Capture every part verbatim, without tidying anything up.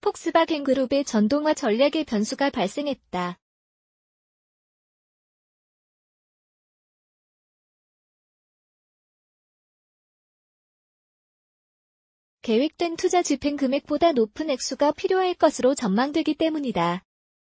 폭스바겐 그룹의 전동화 전략에 변수가 발생했다. 계획된 투자 집행 금액보다 높은 액수가 필요할 것으로 전망되기 때문이다.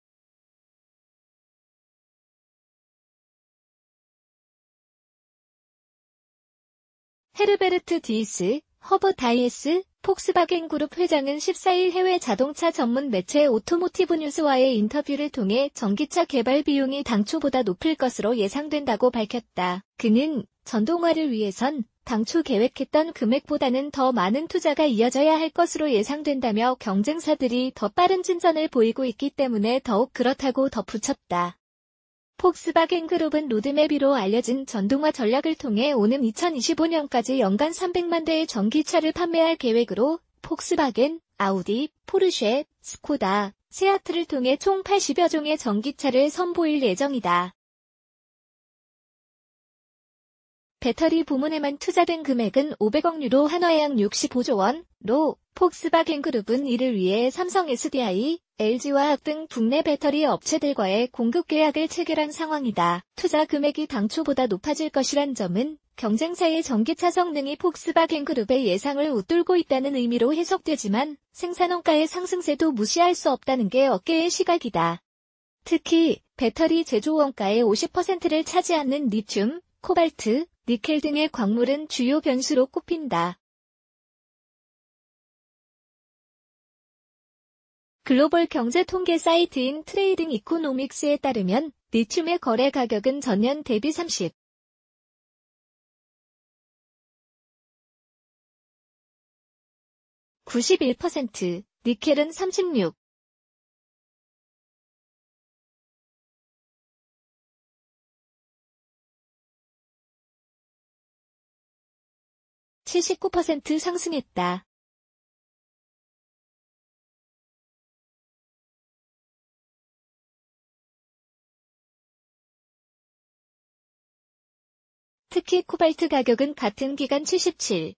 헤르베르트 디이스, 허버 다이에스, 폭스바겐 그룹 회장은 십사일 해외 자동차 전문 매체 오토모티브 뉴스와의 인터뷰를 통해 전기차 개발 비용이 당초보다 높을 것으로 예상된다고 밝혔다. 그는 전동화를 위해선 당초 계획했던 금액보다는 더 많은 투자가 이어져야 할 것으로 예상된다며 경쟁사들이 더 빠른 진전을 보이고 있기 때문에 더욱 그렇다고 덧붙였다. 폭스바겐 그룹은 로드맵으로 알려진 전동화 전략을 통해 오는 이천이십오년까지 연간 삼백만 대의 전기차를 판매할 계획으로 폭스바겐, 아우디, 포르쉐, 스코다, 세아트를 통해 총 팔십여 종의 전기차를 선보일 예정이다. 배터리 부문에만 투자된 금액은 오백억 유로 한화 약 육십오조 원로 폭스바겐 그룹은 이를 위해 삼성 에스디아이, 엘지화학 등 국내 배터리 업체들과의 공급 계약을 체결한 상황이다. 투자 금액이 당초보다 높아질 것이란 점은 경쟁사의 전기차 성능이 폭스바겐 그룹의 예상을 웃돌고 있다는 의미로 해석되지만 생산원가의 상승세도 무시할 수 없다는 게 업계의 시각이다. 특히 배터리 제조 원가의 오십 퍼센트를 차지하는 리튬, 코발트, 니켈 등의 광물은 주요 변수로 꼽힌다. 글로벌 경제 통계 사이트인 트레이딩 이코노믹스에 따르면 리튬의 거래 가격은 전년 대비 삼십, 구십일 퍼센트, 니켈은 삼십육, 칠십구 퍼센트 상승했다. 특히 코발트 가격은 같은 기간 칠십칠,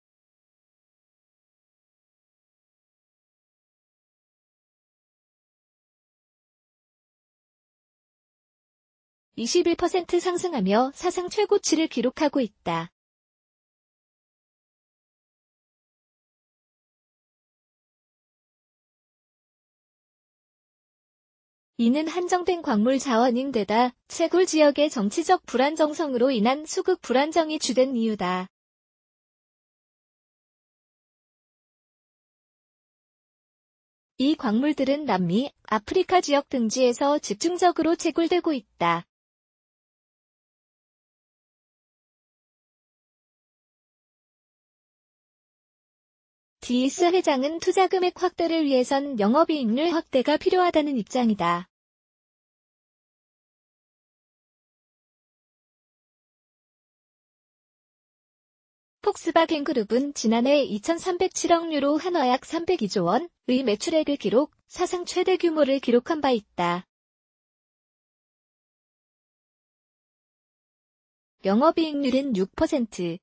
이십일 퍼센트 상승하며 사상 최고치를 기록하고 있다. 이는 한정된 광물 자원인데다 채굴 지역의 정치적 불안정성으로 인한 수급 불안정이 주된 이유다. 이 광물들은 남미, 아프리카 지역 등지에서 집중적으로 채굴되고 있다. 디이스 회장은 투자 금액 확대를 위해선 영업이익률 확대가 필요하다는 입장이다. 폭스바겐 그룹은 지난해 이천삼백칠억 유로 한화 약 삼백이조 원의 매출액을 기록, 사상 최대 규모를 기록한 바 있다. 영업이익률은 육 퍼센트.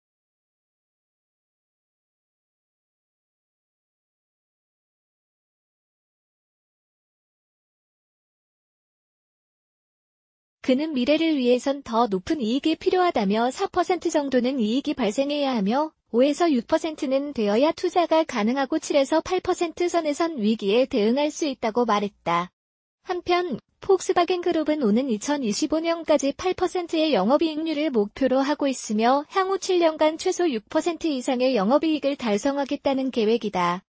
그는 미래를 위해선 더 높은 이익이 필요하다며 사 퍼센트 정도는 이익이 발생해야 하며 오에서 육 퍼센트는 되어야 투자가 가능하고 칠에서 팔 퍼센트 선에선 위기에 대응할 수 있다고 말했다. 한편 폭스바겐 그룹은 오는 이천이십오년까지 팔 퍼센트의 영업이익률을 목표로 하고 있으며 향후 칠 년간 최소 육 퍼센트 이상의 영업이익을 달성하겠다는 계획이다.